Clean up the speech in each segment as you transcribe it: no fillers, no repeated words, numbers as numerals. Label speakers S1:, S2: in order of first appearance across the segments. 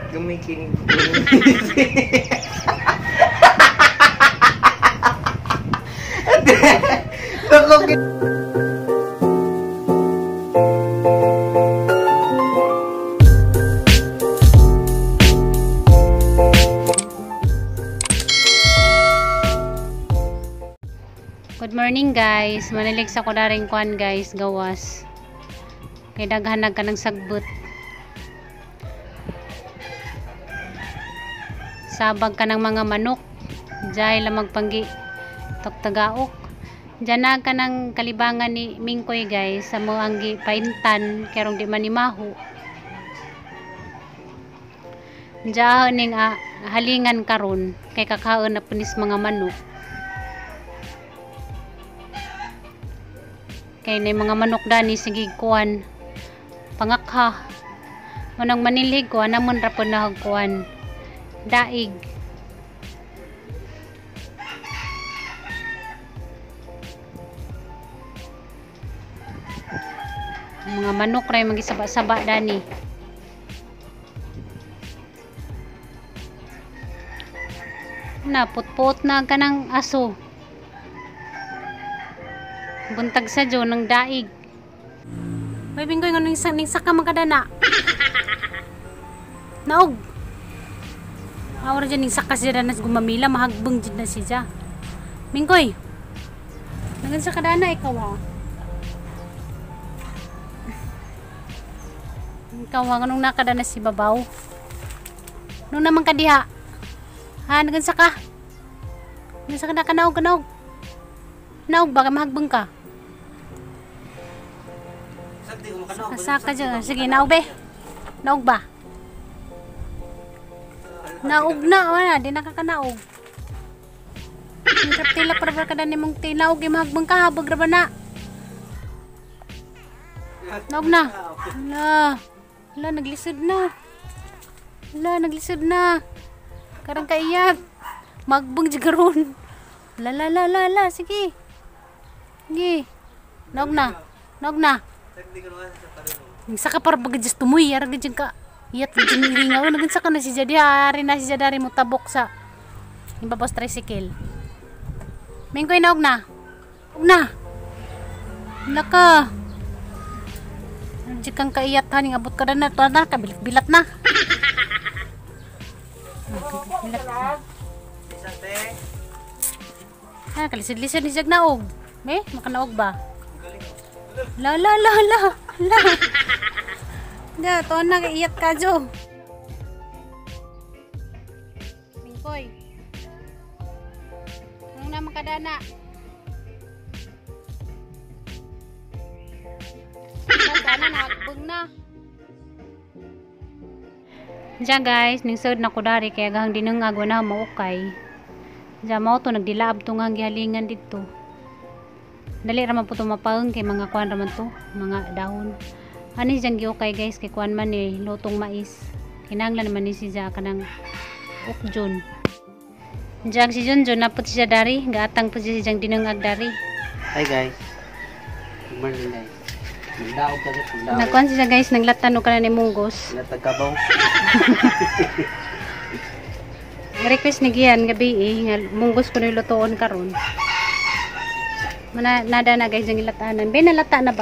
S1: Gumikinig.
S2: Good morning guys, manilig sa kudaring kuan guys, gawas kay daghanag ka ng sagbot, sabag ka ng mga manok dahil lamang panggi tagaok dyan na ka ng kalibangan ni Mingkoy guys, sa mo anggi paintan kerong di manimaho dyan ning halingan karon kay kakaon na punis mga manok. Kay na mga manok dani sige kuan pangakha manang manilig ko namon ra pud na kuan daig mga manok ray magisaba-saba dani na put-put na kanang aso buntag sa jo ng daig. May Bingkoy nga ning saka makadana. Naog. Awar dyan ning saka siya na gumamila mahagbang jud na siya. Bingkoy. Nagan sa kadana ikaw ha. Ikaw ha nganong nakadana si babaw. Nung naman kadiha. Ha nagan sa ka. Nagan sa ka naog. Naog baka mahagbang ka. Saka dyan. Sige, naog be. Naog ba? Naog na. Wala, di nakakanaog. Ang tila para ka na ni mong tinaog. Mahagbang ka, habag raba na. Naog na. Wala, naglisod na. Karang kaiyak. Mahagbang jagaron. La. Sige. Sige. Naog na. Saka para baga just tumuy ara gid ka iyat gid ringaw nagin saka na si jadi ari na si jadari mo tabok sa ibabas tricycle. Mingkoy naog na. Naka. Jikang kaiyat haning abot ka na ka bilat na. Ha kalisid-lisod ni jag naog. Makanaog ba? La. Da, to na kaiyat ka jo. Mingkoy. Nung na makadana. Sana nakakbog na. Diyan guys, ning sud na kudari kaya gang dinungag na maukay. Diyan mo to nagdilaab to nga gihalingan dito. Dali raman po ito mapaung kay mga kuan raman to, mga dahon. Ano dyan giukay guys, kay kuan man lutong mais. Kinanglan naman ni siya kanang ukjon. Diyan si Junjun na po siya dari, gaatang po siya diyang dinungag dari.
S1: Hi guys. Good morning guys. Nagdaog ka guys,
S2: nagkuan siya guys, naglatan o ka na ni munggos.
S1: Natagabaw.
S2: Request ni Gian gabi munggos ko nilutoon karon. Nada na guys yung ilatanan. Nalata na ba?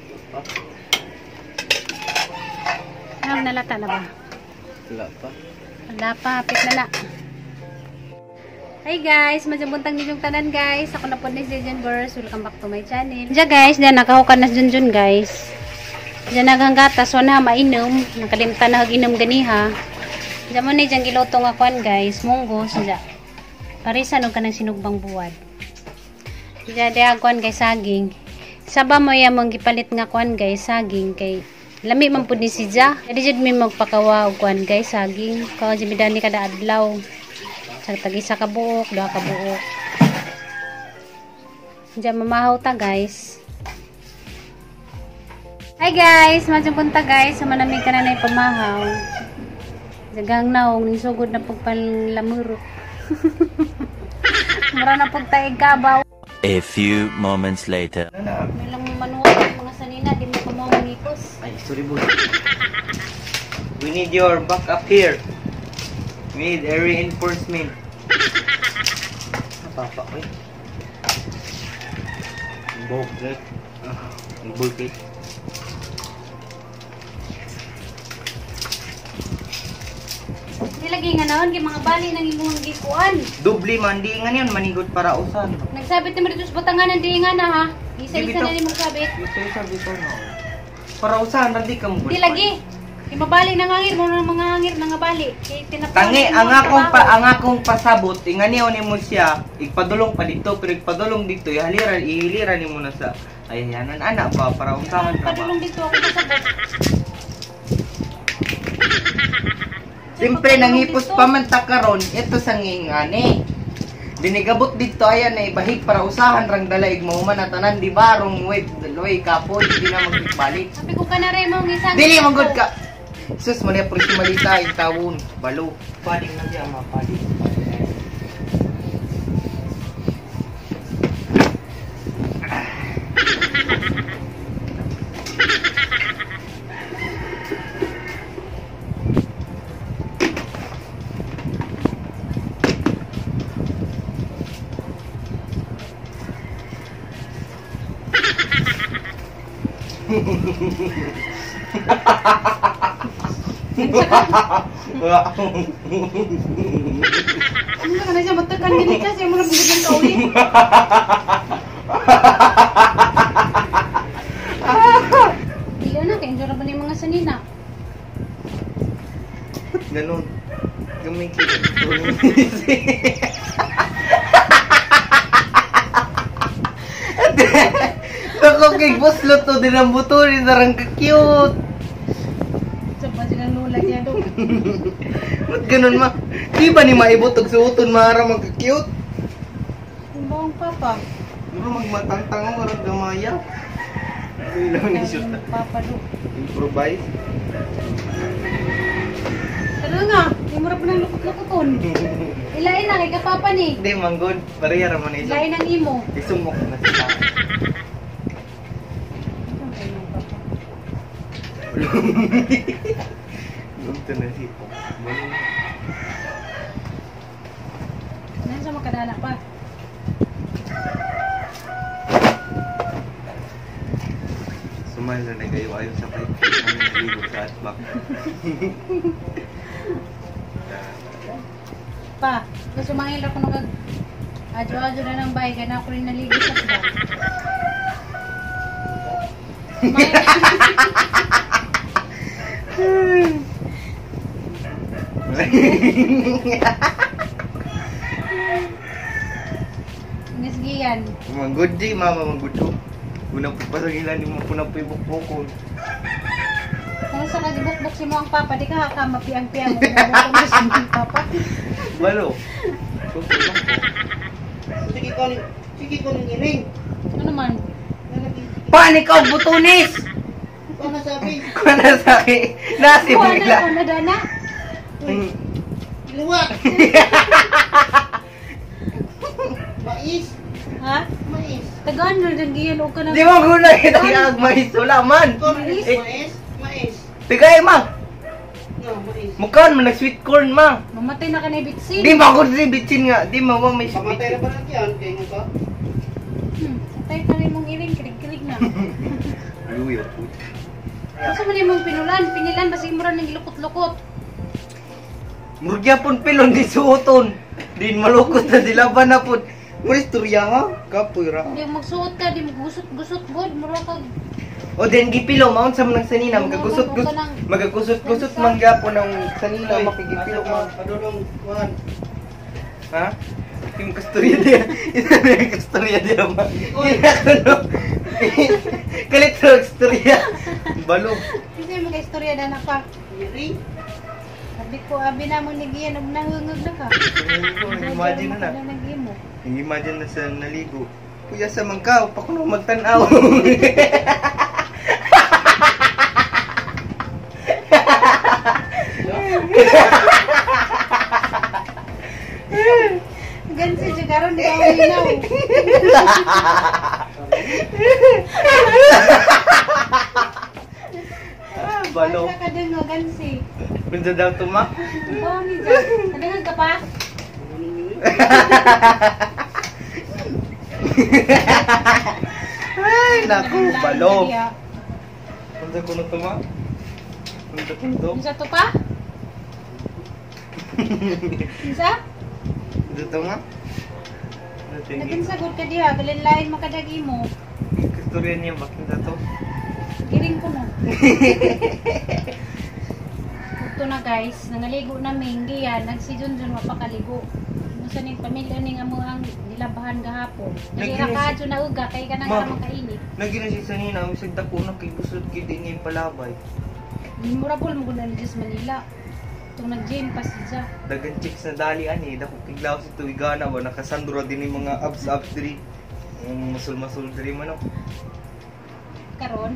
S2: Nalata na ba? Wala pa. Hapit na. Hi guys, majabuntang ninyong tanan guys. Ako na po ni si Junbers. Welcome back to my channel. Diyan guys, diyan nakahukan na Junjun guys. Diyan naghanggatas. Wana mainom. Nakalimtan na hag-inom ganiha. Diyan mo na dyan giloto nga kwan guys. Munggos. Parisan o ka ng sinugbang buwad. Jadi akuan guys saging. Saba mo ya mong gipalit nga kuan guys saging kay lami man pud ni siya. Jadi jud mi magpakawa og kuan guys saging. Kaw jud midani kada adlaw. Sa tag-isa ka buok, 2 ka buok. Diyan mamahaw ta guys. Hi guys, majud punta guys, manamig ka na nay pamahaw. Dagang naong ni sugod na pagpalamurot. Mura na pug taig kabaw.
S3: A few moments later.
S2: Milang manuwa mga sanina di mo kamo mangipos.
S1: Ay, sorry boy. We need your back up here.
S4: Need a reinforcement. Napapa ko eh. Bulkhead. Bulkhead.
S2: Nilagay nga naon kay mga bali nang imong gikuan.
S4: Dubli man, di nga yun, manigot para usan.
S2: Nagsabit naman dito sa batangan ng diingan na ha. Isa-isa na nimong sabit.
S4: Isa-isa dito na. Para usan, hindi ka mo.
S2: Di lagi. Kay mabali nang hangir mo ng mga hangir nga bali. Kay tinapuan.
S4: Tangi, ang akong pasabot, inganiw ni mo siya, igpadulong pa dito, pero igpadulong dito, ihiliran ni mo na sa ayayanan, anak ba, para usahan na ba.
S2: Padulong dito ako kasabot.
S4: Siyempre, nanghipos pa man ta karon, ito sa ngingani. Dinigabot dito, ayan na ibahig para usahan rang dalaig mo man tanan di ba rong wait, daloy kapoy, hindi na magbalik.
S2: Sabi ko ka na rin mong isang...
S4: Dili magod ka. Sus, mali po si malita, itawon, balo. Paling na siya, mapaling.
S2: Ano ka na siya matakan din kasi mo na bigyan ka uli. Dili na kay endura ba ni mga sanina.
S4: Ganon. Gumikit. Ako kay boss luto din ang buto rin sarang ka-cute.
S2: Sapa silang lula niya do.
S4: Ba't ganun ma? Di ba ni maibutog suoton mahara magka-cute?
S2: Ang bawang papa.
S4: Muro magmatang-tang mo karang gamaya. Ilaw ni shoot na.
S2: Papa do.
S4: Improvise.
S2: Ano nga, hindi mo rin ng lukot-lukoton. Ilain na, kay kapapa ni.
S4: Hindi manggod. Bariyara mo na isang.
S2: Ilain ang imo.
S4: Isumok na siya. Lumto na siya.
S2: Ano sa makadala pa?
S4: Sumal na nagayo ayaw sa kahit ano naligo sa asbak.
S2: Pa, gusto mangil ako nung adyo-adyo na ng bahay, kaya na ako rin naligo sa bag. Nisgiyan.
S4: Manggod di mama manggod to. Una po pa sa ilan di mo po na po ibukbukon.
S2: Kung saan nagibukbuk si mo ang papa, di ka mapiang-piang mo. Nagibukbuk mo si mo papa.
S4: Balo. Suko lang po.
S1: Sige ko ng iring.
S2: Ano naman?
S4: Panik ka butunis!
S1: Paano sabi?
S4: Kung nasaki, nasi
S2: Kuha
S4: bigla.
S2: na, kuha na dana.
S1: Liwa! Mais!
S2: Ha?
S1: Mais!
S2: Tagaan na lang giyan o ka na.
S4: Di mo guna kita iagmahis wala man.
S1: Mais!
S4: Eh,
S1: Mais! Mais!
S4: Tigay ma!
S1: No, mais!
S4: Mukhaan man nag-sweet corn ma.
S2: Mamatay na ka na ibitsin.
S4: Di mo ako si bitchin nga. Di mo may sweet
S1: Pamatay na ba natin yan? Kaya nga ba?
S2: Patay ka rin mong iring, kilig-kilig na.
S4: Luyo po.
S2: Gusto mo rin mong pinulan, pinilan, basi mo rin ng ilukot-lukot.
S4: Murgya pun pilon di suoton. Din malukot na dilaban na po. Mura istorya ha? Kapoy ra.
S2: Hindi mo magsuot ka, di mo gusot-gusot god, mura ka.
S4: O din gipilo maun sa mga sanina magagusot-gusot. Magagusot-gusot man gyapon ang sanina makigipilo mo.
S1: Padulong, kuhan.
S4: Ha? Yung kastorya dia. Ito na yung kastorya dia ma. Kalit sa kastorya. Balo.
S2: Kasi mga istorya na pa.
S1: Iri?
S2: Sabi ko, abi na mo nigiyan, nahungag na ka.
S4: Imagine na.
S2: Nag-imo.
S4: Imagine na sa naligo. Kuya sa mangkaw, pa kuno magtanaw.
S2: Gansi juga ron di ako linaw.
S4: Balo.
S2: Basta ka din, gansi.
S4: Unsa daw to ma?
S2: Oh, ni Jack. Kadangag ka pa?
S4: Ay, naku, balo. Unsa kuno to ma? Unsa kuno to?
S2: Unsa to pa? Unsa?
S4: Unsa to ma? Natin.
S2: Nagsagot ka diha, galinlain makadagi mo.
S4: Istorya niya bakit to?
S2: Giring ko no. Ito na guys, nangaligo na minggi yan. Nagsijunjun mapakaligo. Musa ning pamilya ning amo ang nilabahan gahapon. Nagira ka dyan na uga, kay ka nang
S4: Ma.
S2: makainit.
S4: Nagina si sanina, misig dako na kay busod kay di niya palabay.
S2: Memorable mo guna ni Diyos Manila. Itong nag-gym pa siya.
S4: Dagan chicks na dali ani, dako kiglaw si tuigana ba nakasandura din yung mga abs diri. Yung masul diri man oh.
S2: Karon,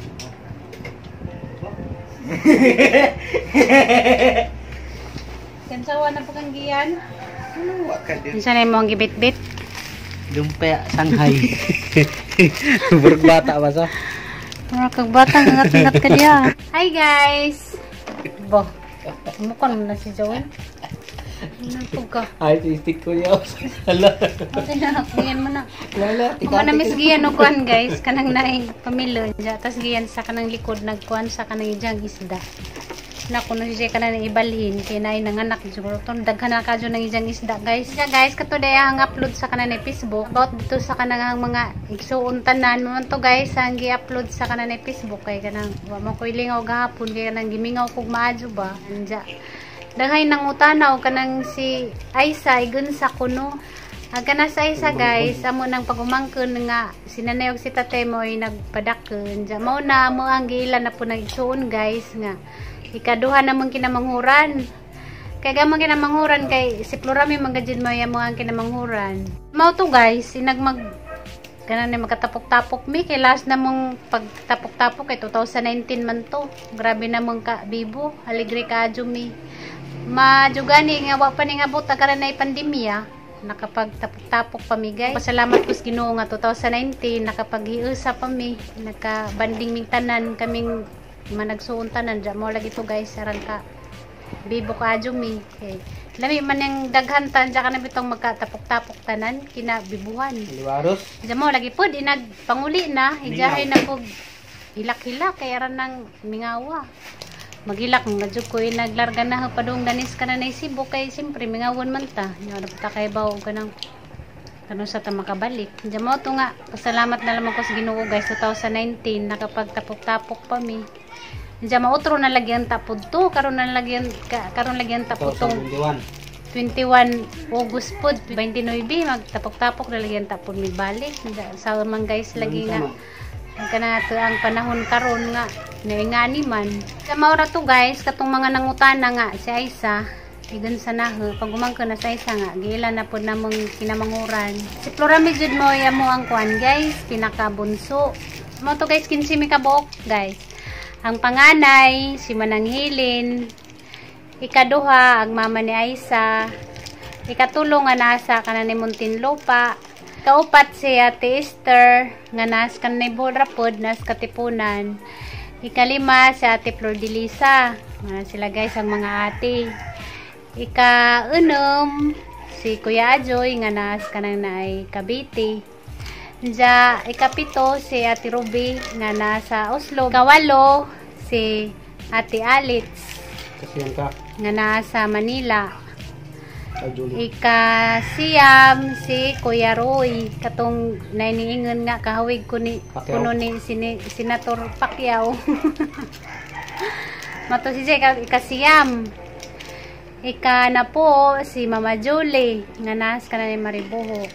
S2: kansawa na paganggiyan.
S4: Ano wa ka din?
S2: Isa na mo ang gibit-bit.
S1: Lumpia Shanghai. Buruk bata ba sa?
S2: Mga kagbata, ngat-ngat ka diya. Hi guys! Bo, mukha mo na si Joel. Nagpog ka.
S1: Ay, stick ko niya. Hala.
S2: Okay na, giyan mo na.
S1: Lala,
S2: Kung manamis giyan o kuhan guys, kanang naing pamilyo. Tapos giyan sa kanang likod, nagkuhan sa kanang ijang isda. Na kuno siya kanang ibalhin, kaya naing nanganak. Siguro ito, daghan na ka dyan ng ijang isda guys. Siya guys, kato daya ang upload sa kanang Facebook. About dito sa kanang mga igsuon tanan. Maman to guys, ang gi-upload sa kanang Facebook. Kaya kanang, wa mo ko ilingaw gahapon, kaya kanang gimingaw kog maadyo ba. Anja. Daghay nang utanaw kanang si Aisa igun sa kuno. Aga na sa Aisa guys, amo nang pagumangkon nga sinanay og si tate mo ay nagpadakon. Ja mao na mo ang giila na po nagsuon guys nga ikaduha na mong kinamanghuran. Kay gamang kinamanghuran kay si Florami magajid mo ya mo ang kinamanghuran. Mao to guys, sinag mag kanang ni magkatapok-tapok mi kay last na mong pagtapok-tapok kay 2019 man to. Grabe na mong ka bibo, aligre ka mi. Majugani nga wa pa ni nga buta karon na pandemya, nakapagtapok-tapok pa mi guys. Pasalamat ko sa Ginoo nga 2019 nakapaghiusa pa mi, nakabanding ming tanan kaming managsuon tanan. Diya mo lagi to guys, aran ka bibo ka mi. Okay. Lami man yung daghan tan diya ka na bitong magkatapok-tapok tanan kinabibuhan.
S1: Liwaros.
S2: Diya mo lagi pod inagpanguli na, ijahay na pog hilak-hilak kay aran nang mingawa. Magilak nga jud ko naglarga na padung danis ka na Cebu kay simpre mingawon man ta. Nya ta kay baw kanang kanu sa ta makabalik. Diya mo to nga pasalamat na lamang ko sa Ginoo guys 2019 nakapagtapok-tapok pa mi. Diya mautro na lagyan tapod to karon na lagyan tapod tong 21 August pod 29 magtapok-tapok na lagyan tapod mi balik. Sa man guys lagi nga kana to ang panahon karon nga naingani man. Sa maura to guys katong mga nangutana nga si Aisa igun sa naho pag umangko na sa Aisa nga gila na pod namong kinamanghuran. Si Florami jud mo ya mo ang kuan guys pinakabunso. Mo to guys 15 mi kabuok guys. Ang panganay si Mananghilin, ikaduha ang mama ni Aisa, ikatulo nga nasa kanan ni Muntinlupa, kaupat si Ate Esther nga nas kanay Borapod nas Katipunan, ikalima si Ate Flor de Lisa, sila guys ang mga ate, ikaunom si Kuya Ajoy nga nas kanang naay Cavite. Diya, ikapito si Ate Ruby nga nasa Oslo. Kawalo si Ate Alitz nga nasa Manila. Ikasiyam si Kuya Roy katong nainiingon nga kahawig ko ni kuno ni Senator Pacquiao. Mato si Jay ikasiyam. Ika na po si Mama Julie nga nas kana ni Mariboho.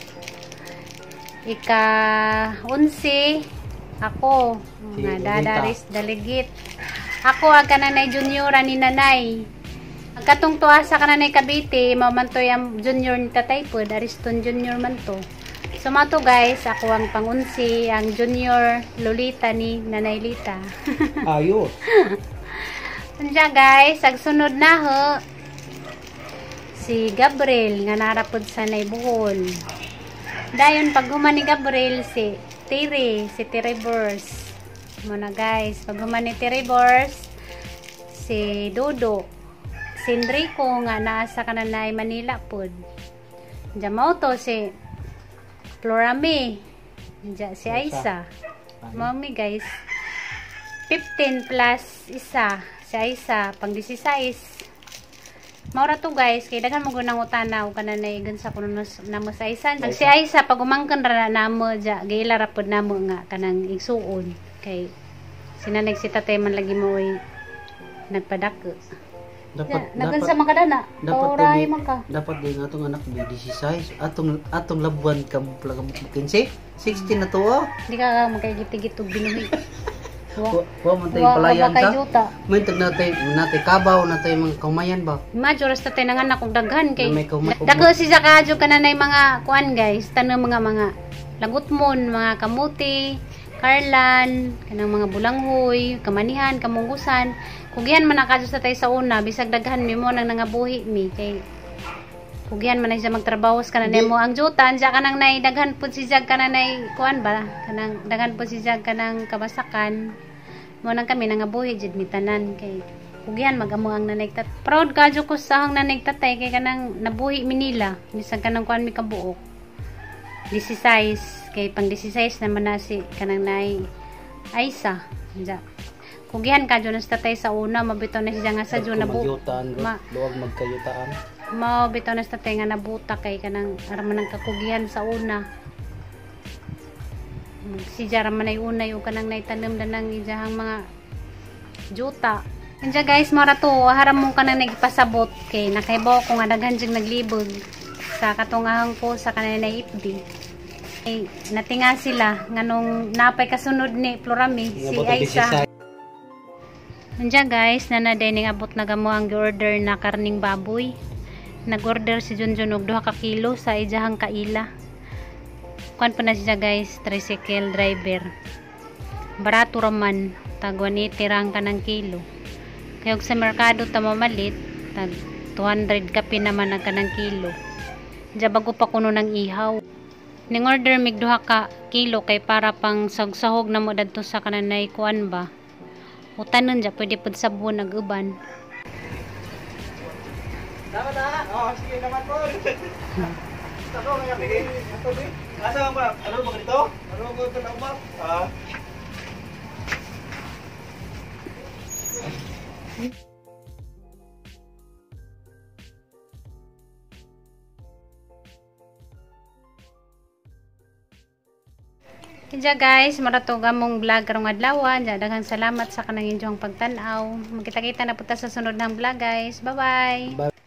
S2: Ika-11 ako nga dadaris daligit. Ako ang kananay junior ni nanay. Ang katong tuwa sa kananay Cavite, mamantoy ang junior ni tatay po, Ariston junior man to. So mato guys, ako ang pang-11, ang junior Lolita ni Nanay Lita.
S1: Ayos.
S2: Andiyan guys, ang sunod na ho si Gabriel nga narapod sa Naibuhol. Dayon pag human ni Gabriel si Terry Burrs. Muna guys, pag human ni Terry Burrs si Dodo si Enrico nga naasa kananay Manila pod. Diyan mo to si Florame. Diyan si Aisa. Mami guys. 15 plus isa. Si Aisa pang 16. Maura to guys, kay daghan mo gunang utana o kananay gan sa kuno namo sa Aisa. Si Aisa pag umangkan ra namo ja gila ra pod namo nga kanang igsuon kay sinanay si tatay man lagi mo oy nagpadako.
S5: Dapat
S2: Nagan sa mga kadana. Pauray man ka.
S5: Dapat din atong anak may 16 atong labuan kam plaga mo 15 16 na to oh.
S2: Di ka magkagit-git og binuhi.
S5: Wa man tay palayan
S2: kay
S5: ta.
S2: juta.
S5: May tag natay kabaw natay mga kaumayan ba.
S2: Imagine oras tatay nanganak og daghan kay
S5: Na may kaumay-
S2: dako si Zakadyo kananay mga kuan guys, tanang mga lagutmon, mga kamuti, karlan, kanang mga bulanghoy, kamanihan, kamunggusan. Kugihan man nakadyo sa tay sa una, bisag daghan mi mo nang nangabuhi mi kay kugihan man na siya magtrabaho sa kananay mo ang jutan siya kanang nay daghan pud si Jag kananay kuan ba kanang daghan pud si Jag kanang kabasakan mo nang kami nangabuhi jud mi tanan kay kugihan magamo ang nanigtat proud kadyo ko sa hang nanigtatay kay kanang nabuhi mi nila bisag kanang kuan mi kabuok 16 kay pang 16 naman na si kanang nay Aisa ja kugihan kadyo na sa tatay sa una mabitaw na siya nga sa jud nabu
S5: luwag magkayutaan.
S2: mao bitaw na sa tatay nga nabuta kay kanang araman ng kakugihan sa una si Jara man ay unay o kanang naitanom na ng ijahang mga juta. Kanya guys, mara to, haram mo kanang nagpasabot kay nakaibaw ko nga daghan jig naglibog sa katungahang ko sa kanang naipdi. Ay, natinga sila nganong napay kasunod ni Florame si Aisa. Kanya guys, nanaday abot na gamo ang order na karning baboy. Nag-order si Junjun og 2 ka kilo sa ijahang kaila. Kuan pa na siya guys, tricycle driver. Barato raman, tag 180 rang kanang kilo. Kayog sa merkado ta mamalit, tag 200 kapi naman ang kanang kilo. Diya bago pa kuno ng ihaw. Ning order mig 2 ka kilo kay para pang sagsahog na mo dadto sa kananay kuan ba. Utanon diya pwede pud sabon nag-uban.
S4: Tama na. Oh, sige naman po. Ako nga pigay. Ato ni. Asa ba? Ano ba dito? Ano ba ito lang ba?
S2: Kaya guys, marato gamong vlog karong adlaw. Daghang salamat sa kanang inyong pagtan-aw. Magkita-kita na puta sa sunod ng vlog guys. Bye-bye.